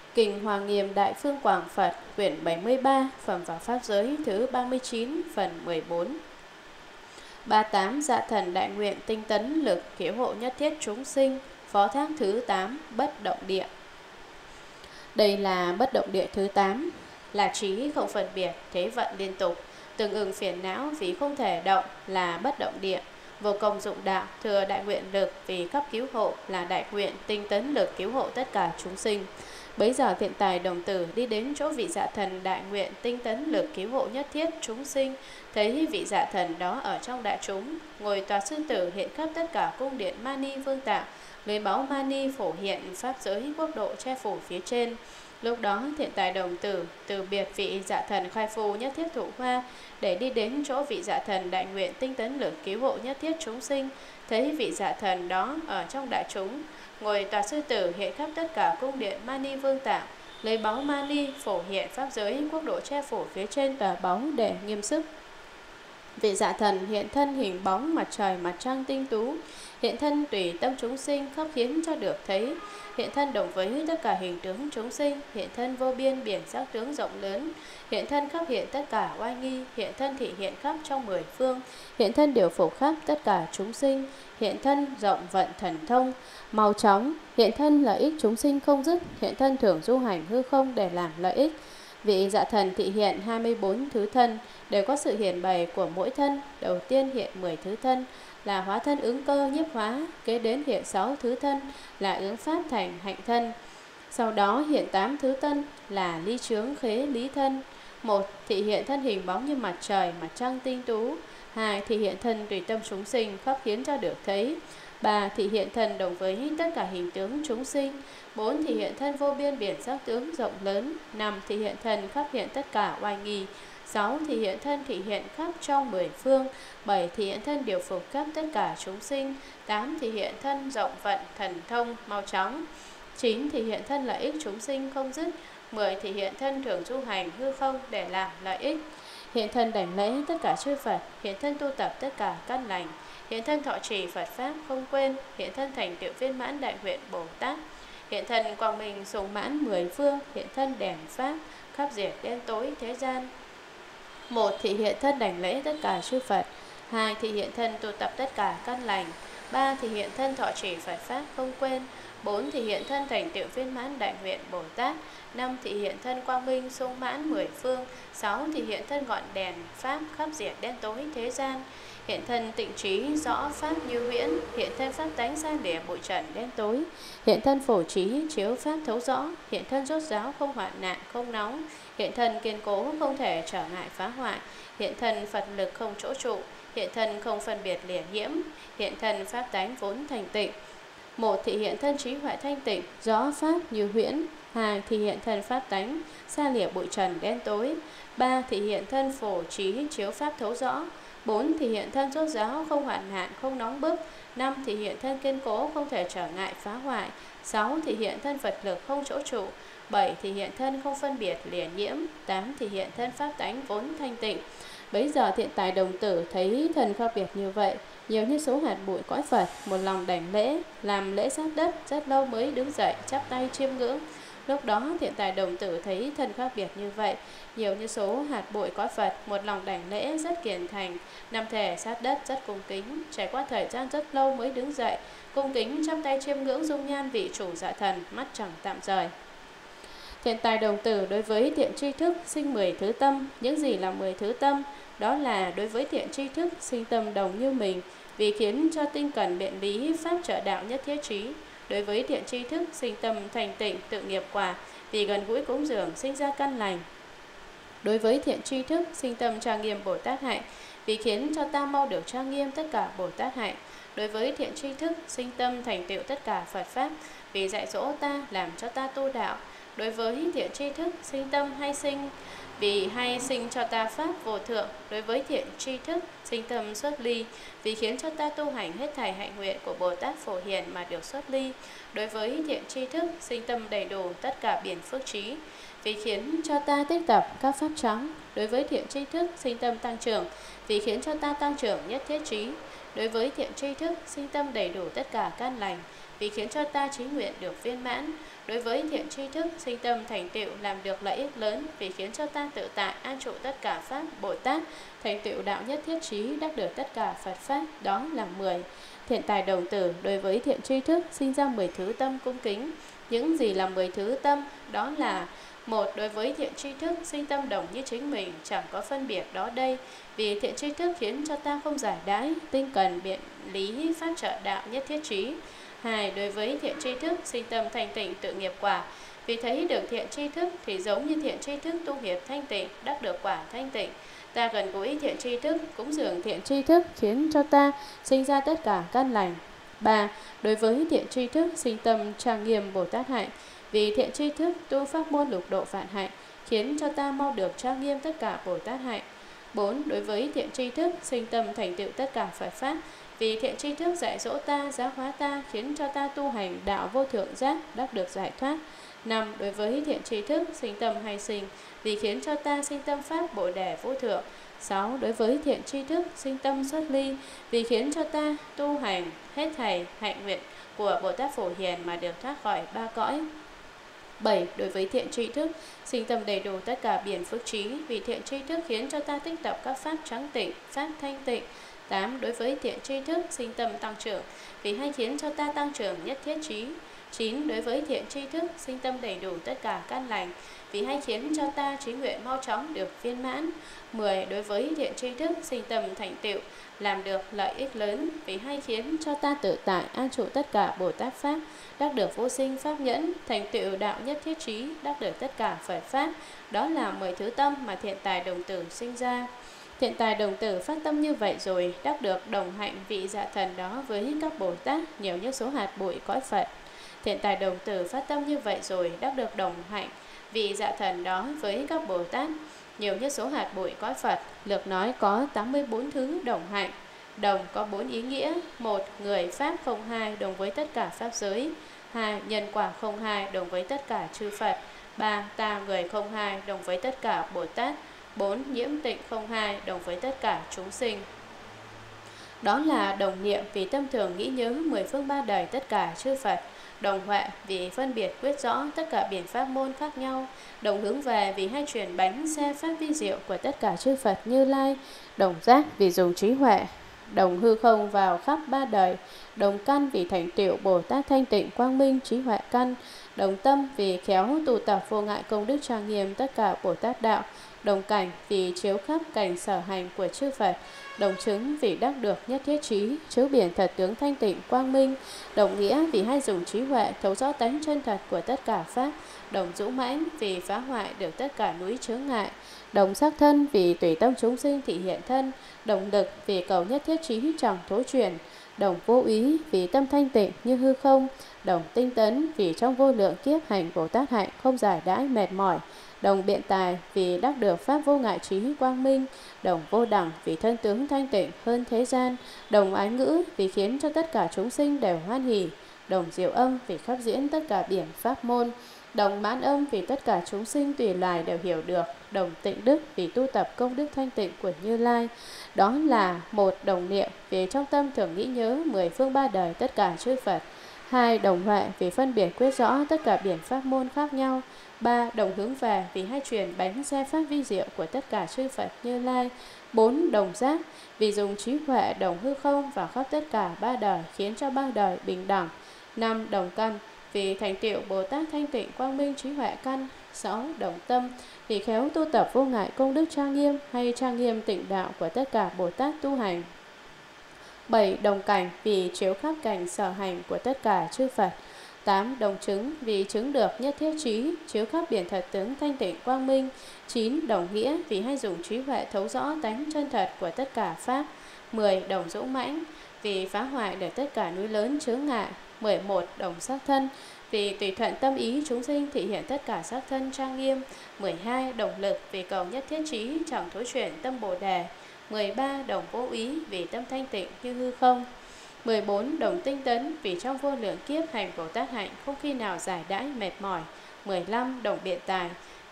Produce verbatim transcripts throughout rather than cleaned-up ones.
Kinh Hoa Nghiêm Đại Phương Quảng Phật, quyển bảy mươi ba, Phẩm và Pháp Giới thứ ba mươi chín, phần mười bốn. ba mươi tám. Dạ thần đại nguyện tinh tấn lực cứu hộ nhất thiết chúng sinh. Phó thác thứ tám, bất động địa. Đây là bất động địa thứ tám, là trí không phân biệt, thế vận liên tục, tương ưng phiền não vì không thể động là bất động địa. Vô công dụng đạo thừa đại nguyện lực vì cấp cứu hộ là đại nguyện tinh tấn lực cứu hộ tất cả chúng sinh. Bấy giờ thiện tài đồng tử đi đến chỗ vị dạ thần đại nguyện tinh tấn lực cứu hộ nhất thiết chúng sinh, thấy vị dạ thần đó ở trong đại chúng, ngồi tòa sư tử hiện khắp tất cả cung điện Mani Vương Tạo, lấy báu Mani phổ hiện pháp giới quốc độ che phủ phía trên. Lúc đó thiện tài đồng tử từ biệt vị dạ thần khai phu nhất thiết thụ hoa, để đi đến chỗ vị dạ thần đại nguyện tinh tấn lực cứu hộ nhất thiết chúng sinh, thấy vị dạ thần đó ở trong đại chúng, ngồi tòa sư tử hiện khắp tất cả cung điện Mani Vương Tạo, lấy báu Mani phổ hiện pháp giới quốc độ che phủ phía trên tòa báu để nghiêm sức. Vị dạ thần hiện thân hình bóng mặt trời mặt trăng tinh tú, hiện thân tùy tâm chúng sinh khắp khiến cho được thấy, hiện thân đồng với tất cả hình tướng chúng sinh, hiện thân vô biên biển sắc tướng rộng lớn, hiện thân khắp hiện tất cả oai nghi, hiện thân thị hiện khắp trong mười phương, hiện thân điều phục khắp tất cả chúng sinh, hiện thân rộng vận thần thông mau chóng, hiện thân lợi ích chúng sinh không dứt, hiện thân thường du hành hư không để làm lợi ích. Vị dạ thần thị hiện hai mươi bốn thứ thân, đều có sự hiển bày của mỗi thân. Đầu tiên hiện mười thứ thân là hóa thân ứng cơ nhiếp hóa, kế đến hiện sáu thứ thân là ứng pháp thành hạnh thân, sau đó hiện tám thứ thân là ly chướng khế lý thân. Một thị hiện thân hình bóng như mặt trời mặt trăng tinh tú. Hai thị hiện thân tùy tâm chúng sinh khắp khiến cho được thấy. Ba thị hiện thân đồng với tất cả hình tướng chúng sinh. Bốn thị hiện thân vô biên biển sắc tướng rộng lớn. Năm thị hiện thân khắp hiện tất cả oai nghi. Sáu thị hiện thân thị hiện khắp trong mười phương. Bảy thị hiện thân điều phục khắp tất cả chúng sinh. Tám thị hiện thân rộng vận thần thông mau chóng. Chín thị hiện thân lợi ích chúng sinh không dứt. Mười thị hiện thân thường du hành hư không để làm lợi ích. Hiện thân đảnh lễ tất cả chư Phật. Hiện thân tu tập tất cả căn lành. Hiện thân thọ trì Phật Pháp không quên. Hiện thân thành tựu viên mãn đại nguyện Bồ Tát. Hiện thân quang minh sùng mãn mười phương. Hiện thân đèn Pháp khắp diệt đen tối thế gian. Một thị hiện thân đảnh lễ tất cả chư Phật. Hai thị hiện thân tu tập tất cả căn lành. Ba thị hiện thân thọ trì Phật Pháp không quên. Bốn thị hiện thân thành tựu viên mãn đại nguyện Bồ Tát. Năm thị hiện thân quang minh sung mãn mười phương. Sáu thị hiện thân ngọn đèn Pháp khắp diệt đen tối thế gian. Hiện thân tịnh trí rõ Pháp như huyễn. Hiện thân Pháp tánh san lìa bụi trần đen tối. Hiện thân phổ trí chiếu Pháp thấu rõ. Hiện thân rốt ráo không hoạn nạn không nóng. Hiện thân kiên cố không thể trở ngại phá hoại. Hiện thân Phật lực không chỗ trụ. Hiện thân không phân biệt lìa nhiễm. Hiện thân Pháp tánh vốn thành tịnh. Một thị hiện thân trí huệ thanh tịnh rõ Pháp như huyễn. Hai thị hiện thân Pháp tánh xa lìa bụi trần đen tối. Ba thị hiện thân phổ trí chiếu Pháp thấu rõ. Bốn thị hiện thân rốt ráo không hoạn nạn không nóng bức. Năm thị hiện thân kiên cố không thể trở ngại phá hoại. Sáu thị hiện thân Phật lực không chỗ trụ. Bảy thị hiện thân không phân biệt lìa nhiễm. Tám thị hiện thân Pháp tánh vốn thanh tịnh. Bấy giờ thiện tài đồng tử thấy thần khác biệt như vậy, nhiều như số hạt bụi cõi Phật, một lòng đảnh lễ, làm lễ sát đất, rất lâu mới đứng dậy, chắp tay chiêm ngưỡng. Lúc đó thiện tài đồng tử thấy thần khác biệt như vậy, nhiều như số hạt bụi cõi Phật, một lòng đảnh lễ, rất kiền thành, nằm thề sát đất, rất cung kính, trải qua thời gian rất lâu mới đứng dậy, cung kính chắp tay chiêm ngưỡng dung nhan vị chủ dạ thần, mắt chẳng tạm rời. Thiện tài đồng tử đối với thiện tri thức sinh mười thứ tâm. Những gì là mười thứ tâm? Đó là đối với thiện tri thức sinh tâm đồng như mình, vì khiến cho tinh cần biện lý pháp trợ đạo nhất thiết trí. Đối với thiện tri thức sinh tâm thành tịnh tự nghiệp quả, vì gần gũi cúng dường sinh ra căn lành. Đối với thiện tri thức sinh tâm trang nghiêm Bồ Tát hạnh, vì khiến cho ta mau được trang nghiêm tất cả Bồ Tát hạnh. Đối với thiện tri thức sinh tâm thành tựu tất cả Phật Pháp, vì dạy dỗ ta làm cho ta tu đạo. Đối với thiện tri thức sinh tâm hay sinh vì hay sinh cho ta pháp vô thượng. Đối với thiện tri thức sinh tâm xuất ly, vì khiến cho ta tu hành hết thảy hạnh nguyện của Bồ Tát Phổ Hiền mà được xuất ly. Đối với thiện tri thức sinh tâm đầy đủ tất cả biển phước trí, vì khiến cho ta tích tập các pháp trắng. Đối với thiện tri thức sinh tâm tăng trưởng, vì khiến cho ta tăng trưởng nhất thiết trí. Đối với thiện tri thức sinh tâm đầy đủ tất cả căn lành, vì khiến cho ta chí nguyện được viên mãn. Đối với thiện tri thức, sinh tâm thành tựu làm được lợi ích lớn, vì khiến cho ta tự tại an trụ tất cả pháp Bồ Tát, thành tựu đạo nhất thiết trí, đắc được tất cả Phật pháp, đó là mười. Thiện tài đồng tử, đối với thiện tri thức sinh ra mười thứ tâm cung kính. Những gì là mười thứ tâm? Đó là: một. Đối với thiện tri thức sinh tâm đồng như chính mình, chẳng có phân biệt đó đây, vì thiện tri thức khiến cho ta không giải đãi, tinh cần biện lý pháp trợ đạo nhất thiết trí. Hai. Đối với thiện tri thức sinh tâm thanh tịnh tự nghiệp quả, vì thấy được thiện tri thức thì giống như thiện tri thức tu nghiệp thanh tịnh, đắc được quả thanh tịnh. Ta gần gũi thiện tri thức, cúng dường thiện tri thức khiến cho ta sinh ra tất cả căn lành. Ba. Đối với thiện tri thức sinh tâm trang nghiêm Bồ Tát hạnh, vì thiện tri thức tu pháp môn lục độ vạn hạnh, khiến cho ta mau được trang nghiêm tất cả Bồ Tát hạnh. Bốn. Đối với thiện tri thức sinh tâm thành tựu tất cả Phật pháp, vì thiện tri thức dạy dỗ ta, giáo hóa ta, khiến cho ta tu hành đạo vô thượng giác, đắc được giải thoát. Năm. Đối với thiện tri thức sinh tâm hay sinh, vì khiến cho ta sinh tâm pháp Bồ Đề vô thượng. Sáu. Đối với thiện tri thức sinh tâm xuất ly, vì khiến cho ta tu hành hết thảy hạnh nguyện của Bồ Tát Phổ Hiền mà được thoát khỏi ba cõi. Bảy. Đối với thiện tri thức sinh tâm đầy đủ tất cả biển phước trí, vì thiện tri thức khiến cho ta tích tập các pháp trắng tịnh, pháp thanh tịnh. Tám. Đối với thiện tri thức sinh tâm tăng trưởng, vì hay khiến cho ta tăng trưởng nhất thiết trí. Chín. Đối với thiện tri thức sinh tâm đầy đủ tất cả căn lành, vì hay khiến cho ta trí nguyện mau chóng được viên mãn. Mười. Đối với thiện tri thức sinh tâm thành tựu làm được lợi ích lớn, vì hay khiến cho ta tự tại an trụ tất cả Bồ Tát pháp, đắc được vô sinh pháp nhẫn, thành tựu đạo nhất thiết trí, đắc được tất cả Phật pháp. Đó là mười thứ tâm mà thiện tài đồng tử sinh ra. Thiện tài đồng tử phát tâm như vậy rồi, đắc được đồng hạnh vị dạ thần đó với các Bồ Tát nhiều như số hạt bụi cõi Phật. Thiện tài đồng tử phát tâm như vậy rồi, đắc được đồng hạnh vị dạ thần đó với các Bồ Tát nhiều như số hạt bụi cõi Phật. Lược nói có tám mươi bốn thứ đồng hạnh. Đồng có bốn ý nghĩa: một. Người pháp không hai đồng với tất cả pháp giới. Hai. Nhân quả không hai đồng với tất cả chư Phật. Ba. Ta người không hai đồng với tất cả Bồ Tát. Bốn. Nhiễm tịnh không hai đồng với tất cả chúng sinh. Đó là đồng niệm vì tâm thường nghĩ nhớ mười phương ba đời tất cả chư Phật. Đồng huệ vì phân biệt quyết rõ tất cả biển pháp môn khác nhau. Đồng hướng về vì hay chuyển bánh xe pháp vi diệu của tất cả chư Phật Như Lai. Đồng giác vì dùng trí huệ. Đồng hư không vào khắp ba đời. Đồng căn vì thành tựu Bồ Tát thanh tịnh quang minh trí huệ căn. Đồng tâm vì khéo tụ tập vô ngại công đức trang nghiêm tất cả Bồ Tát đạo. Đồng cảnh vì chiếu khắp cảnh sở hành của chư Phật. Đồng chứng vì đắc được nhất thiết trí, chiếu biển thật tướng thanh tịnh quang minh. Đồng nghĩa vì hay dùng trí huệ thấu rõ tánh chân thật của tất cả pháp. Đồng dũng mãnh vì phá hoại được tất cả núi chướng ngại. Đồng sắc thân vì tùy tâm chúng sinh thị hiện thân. Đồng lực vì cầu nhất thiết trí chẳng thối chuyển. Đồng vô ý vì tâm thanh tịnh như hư không. Đồng tinh tấn vì trong vô lượng kiếp hành Bồ Tát hạnh không giải đãi mệt mỏi. Đồng biện tài vì đắc được pháp vô ngại trí quang minh. Đồng vô đẳng vì thân tướng thanh tịnh hơn thế gian. Đồng ái ngữ vì khiến cho tất cả chúng sinh đều hoan hỉ. Đồng diệu âm vì khắp diễn tất cả biển pháp môn. Đồng mãn âm vì tất cả chúng sinh tùy loài đều hiểu được. Đồng tịnh đức vì tu tập công đức thanh tịnh của Như Lai. Đó là một. Đồng niệm vì trong tâm thường nghĩ nhớ mười phương ba đời tất cả chư Phật. Hai. Đồng huệ vì phân biệt quyết rõ tất cả biển pháp môn khác nhau. Ba. Đồng hướng về vì hay truyền bánh xe pháp vi diệu của tất cả chư Phật Như Lai. Bốn. Đồng giác vì dùng trí huệ đồng hư không vào khắp tất cả ba đời khiến cho ba đời bình đẳng. Năm. Đồng căn vì thành tựu Bồ Tát thanh tịnh quang minh trí huệ căn. Sáu. Đồng tâm vì khéo tu tập vô ngại công đức trang nghiêm hay trang nghiêm tịnh đạo của tất cả Bồ Tát tu hành. Bảy. Đồng cảnh vì chiếu khắp cảnh sở hành của tất cả chư Phật. Tám. Đồng chứng vì chứng được nhất thiết trí, chiếu khắp biển thật tướng thanh tịnh quang minh. Chín. Đồng nghĩa vì hay dùng trí huệ thấu rõ tánh chân thật của tất cả pháp. Mười. Đồng dũng mãnh vì phá hoại được tất cả núi lớn chướng ngại. Mười một. Đồng sắc thân vì tùy thuận tâm ý chúng sinh thị hiện tất cả sắc thân trang nghiêm. Mười hai. Đồng lực vì cầu nhất thiết trí chẳng thối chuyển tâm Bồ Đề. Mười ba. Đồng vô ý vì tâm thanh tịnh như hư không. Mười bốn. Đồng tinh tấn vì trong vô lượng kiếp hành Bồ Tát hạnh không khi nào giải đãi mệt mỏi. Mười lăm. Đồng biện tài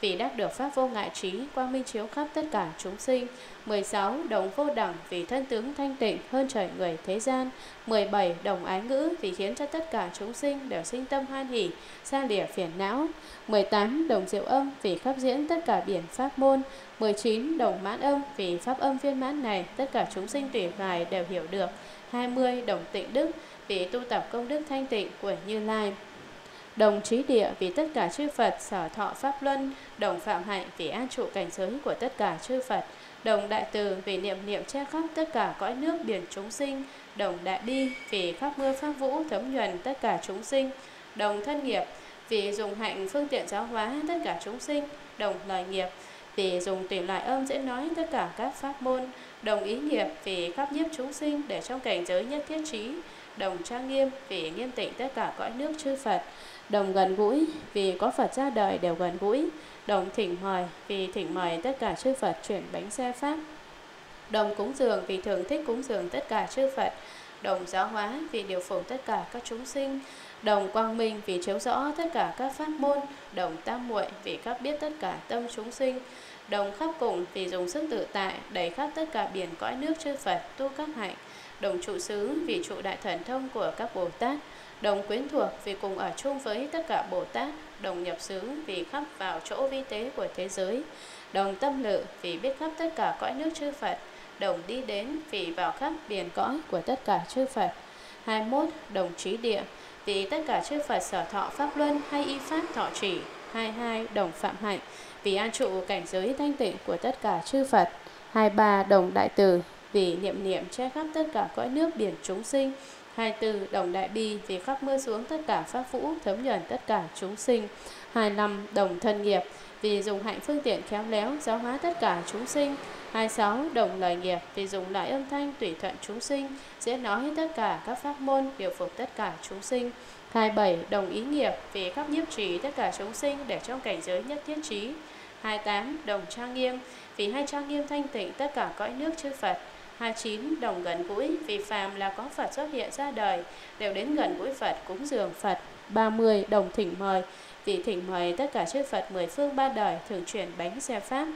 vì đắc được pháp vô ngại trí, quang minh chiếu khắp tất cả chúng sinh. mười sáu. Đồng vô đẳng, vì thân tướng thanh tịnh hơn trời người thế gian. mười bảy. Đồng ái ngữ, vì khiến cho tất cả chúng sinh đều sinh tâm hoan hỷ, xa lìa phiền não. mười tám. Đồng diệu âm, vì khắp diễn tất cả biển pháp môn. mười chín. Đồng mãn âm, vì pháp âm viên mãn này tất cả chúng sinh tùy ngài đều hiểu được. hai mươi. Đồng tịnh đức, vì tu tập công đức thanh tịnh của Như Lai. Đồng trí địa, vì tất cả chư Phật sở thọ pháp luân. Đồng phạm hạnh, vì an trụ cảnh giới của tất cả chư Phật. Đồng đại từ, vì niệm niệm che khắp tất cả cõi nước biển chúng sinh. Đồng đại bi, vì khắp mưa pháp vũ thấm nhuần tất cả chúng sinh. Đồng thân nghiệp, vì dùng hạnh phương tiện giáo hóa tất cả chúng sinh. Đồng lời nghiệp, vì dùng tùy loại âm dễ nói tất cả các pháp môn. Đồng ý nghiệp, vì khắp nhiếp chúng sinh để trong cảnh giới nhất thiết trí. Đồng trang nghiêm, vì nghiêm tịnh tất cả cõi nước chư Phật. Đồng gần gũi, vì có Phật ra đời đều gần gũi. Đồng thỉnh mời, vì thỉnh mời tất cả chư Phật chuyển bánh xe pháp. Đồng cúng dường, vì thường thích cúng dường tất cả chư Phật. Đồng giáo hóa, vì điều phổ tất cả các chúng sinh. Đồng quang minh, vì chiếu rõ tất cả các pháp môn. Đồng tam muội, vì khắp biết tất cả tâm chúng sinh. Đồng khắp cùng, vì dùng sức tự tại đẩy khắp tất cả biển cõi nước chư Phật tu các hạnh. Đồng trụ xứ, vì trụ đại thần thông của các Bồ Tát. Đồng quyến thuộc, vì cùng ở chung với tất cả Bồ Tát. Đồng nhập xứ, vì khắp vào chỗ vi tế của thế giới. Đồng tâm lự, vì biết khắp tất cả cõi nước chư Phật. Đồng đi đến, vì vào khắp biển cõi của tất cả chư Phật. hai mươi mốt. Đồng trí địa, vì tất cả chư Phật sở thọ pháp luân hay y pháp thọ trì. hai mươi hai. Đồng phạm hạnh, vì an trụ cảnh giới thanh tịnh của tất cả chư Phật. hai mươi ba. Đồng đại từ, vì niệm niệm che khắp tất cả cõi nước biển chúng sinh. hai mươi tư. Đồng đại bi, vì khắp mưa xuống tất cả pháp vũ thấm nhuần tất cả chúng sinh. hai mươi lăm. Đồng thân nghiệp, vì dùng hạnh phương tiện khéo léo giáo hóa tất cả chúng sinh. hai mươi sáu. Đồng lời nghiệp, vì dùng loại âm thanh tùy thuận chúng sinh, dễ nói tất cả các pháp môn, điều phục tất cả chúng sinh. hai mươi bảy. Đồng ý nghiệp, vì khắp nhiếp trì tất cả chúng sinh để trong cảnh giới nhất thiết trí. hai mươi tám. Đồng trang nghiêm, vì hay trang nghiêm thanh tịnh tất cả cõi nước chư Phật. hai mươi chín. Đồng gần gũi, vì phàm là có Phật xuất hiện ra đời đều đến gần gũi Phật cúng dường Phật. ba mươi. Đồng thỉnh mời, vì thỉnh mời tất cả chư Phật mười phương ba đời thường chuyển bánh xe pháp.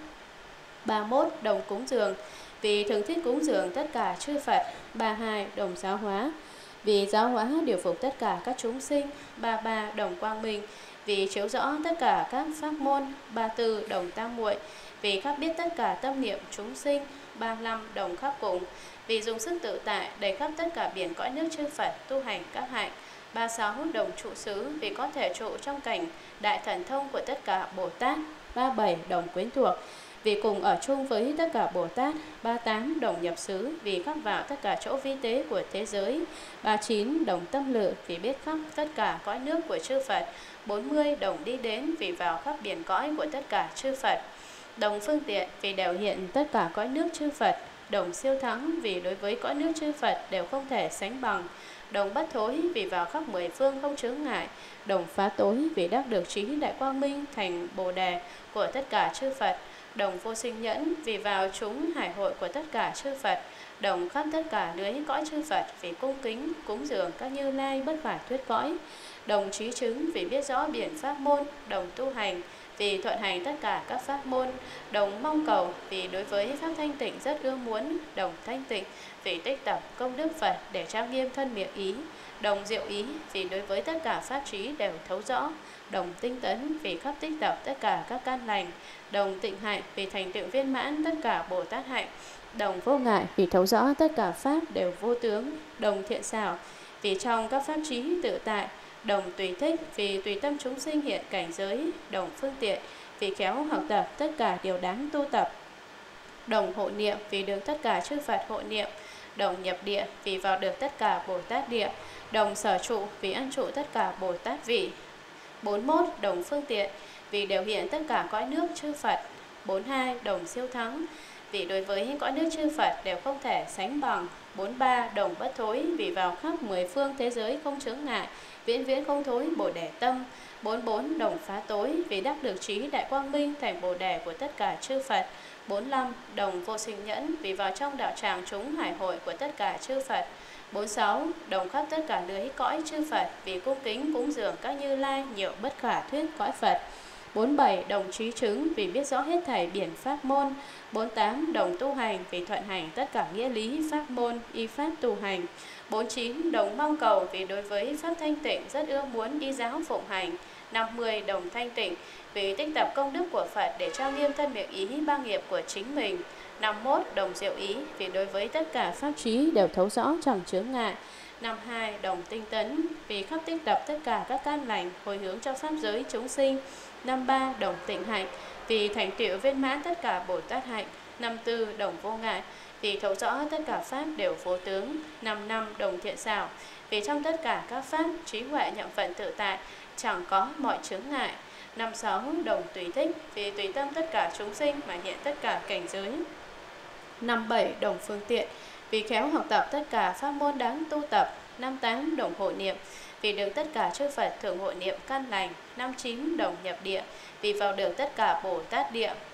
ba mươi mốt. Đồng cúng dường, vì thường thích cúng dường tất cả chư Phật. ba mươi hai. Đồng giáo hóa, vì giáo hóa điều phục tất cả các chúng sinh. ba mươi ba. Đồng quang minh, vì chiếu rõ tất cả các pháp môn. ba mươi tư. Đồng tam muội, vì khắp biết tất cả tâm niệm chúng sinh. ba mươi lăm. Đồng khắp cùng, vì dùng sức tự tại đầy khắp tất cả biển cõi nước chư Phật tu hành các hạnh. ba mươi sáu. Đồng trụ xứ, vì có thể trụ trong cảnh đại thần thông của tất cả Bồ Tát. ba mươi bảy. Đồng quyến thuộc, vì cùng ở chung với tất cả Bồ Tát. ba mươi tám. Đồng nhập xứ, vì khắp vào tất cả chỗ vi tế của thế giới. ba mươi chín. Đồng tâm lự, vì biết khắp tất cả cõi nước của chư Phật. bốn mươi. Đồng đi đến, vì vào khắp biển cõi của tất cả chư Phật. Đồng phương tiện, vì đều hiện tất cả cõi nước chư Phật. Đồng siêu thắng, vì đối với cõi nước chư Phật đều không thể sánh bằng. Đồng bất thối, vì vào khắp mười phương không chướng ngại. Đồng phá tối, vì đắc được trí đại quang minh thành Bồ đề của tất cả chư Phật. Đồng vô sinh nhẫn, vì vào chúng hải hội của tất cả chư Phật. Đồng khắp tất cả lưới cõi chư Phật, vì cung kính cúng dường các Như Lai bất khả thuyết cõi. Đồng trí chứng, vì biết rõ biển pháp môn. Đồng tu hành, vì thuận hành tất cả các pháp môn. Đồng mong cầu, vì đối với pháp thanh tịnh rất ưa muốn. Đồng thanh tịnh, vì tích tập công đức Phật để trang nghiêm thân miệng ý. Đồng diệu ý, vì đối với tất cả pháp trí đều thấu rõ. Đồng tinh tấn, vì khắp tích tập tất cả các căn lành. Đồng tịnh hạnh, vì thành tựu viên mãn tất cả Bồ Tát hạnh. Đồng vô ngại, vì thấu rõ tất cả pháp đều vô tướng. Đồng thiện xảo, vì trong các pháp trí tự tại. Đồng tùy thích, vì tùy tâm chúng sinh hiện cảnh giới. Đồng phương tiện, vì khéo học tập tất cả điều đáng tu tập. Đồng hộ niệm, vì được tất cả chư Phật hộ niệm. Đồng nhập địa, vì vào được tất cả Bồ Tát địa. Đồng sở trụ, vì ăn trụ tất cả Bồ Tát vị. bốn mươi mốt. Đồng phương tiện, vì đều hiện tất cả cõi nước chư Phật. bốn mươi hai. Đồng siêu thắng, vì đối với cõi nước chư Phật đều không thể sánh bằng. bốn mươi ba. Đồng bất thối, vì vào khắp mười phương thế giới không chướng ngại, viễn viễn không thối Bồ đề tâm. bốn mươi bốn. Đồng phá tối, vì đắc được trí đại quang minh thành Bồ đề của tất cả chư Phật. bốn mươi lăm. Đồng vô sinh nhẫn, vì vào trong đạo tràng chúng hải hội của tất cả chư Phật. bốn mươi sáu. Đồng khắp tất cả lưới cõi chư Phật, vì cung kính cúng dường các Như Lai nhiều bất khả thuyết cõi Phật. bốn mươi bảy đồng trí chứng vì biết rõ hết thảy biển pháp môn. bốn mươi tám đồng tu hành vì thuận hành tất cả nghĩa lý pháp môn y pháp tu hành. bốn mươi chín đồng mong cầu vì đối với pháp thanh tịnh rất ưa muốn y giáo phụng hành. năm mươi đồng thanh tịnh vì tích tập công đức của Phật để trang nghiêm thân miệng ý ba nghiệp của chính mình. năm mươi mốt đồng diệu ý vì đối với tất cả pháp trí đều thấu rõ chẳng chướng ngại. năm mươi hai đồng tinh tấn vì khắp tích tập tất cả các căn lành hồi hướng cho pháp giới chúng sinh. năm mươi ba đồng tịnh hạnh vì thành tựu viên mãn tất cả Bồ Tát hạnh. năm mươi tư đồng vô ngại vì thấu rõ tất cả pháp đều vô tướng. năm mươi lăm đồng thiện xảo vì trong tất cả các pháp trí huệ nhậm phận tự tại, chẳng có mọi chướng ngại. năm mươi sáu đồng tùy thích vì tùy tâm tất cả chúng sinh mà hiện tất cả cảnh giới. năm mươi bảy đồng phương tiện vì khéo học tập tất cả pháp môn đáng tu tập. năm mươi tám đồng hộ niệm vì được tất cả chư Phật thường hộ niệm căn lành. năm mươi chín đồng nhập địa vì vào được tất cả Bồ Tát địa.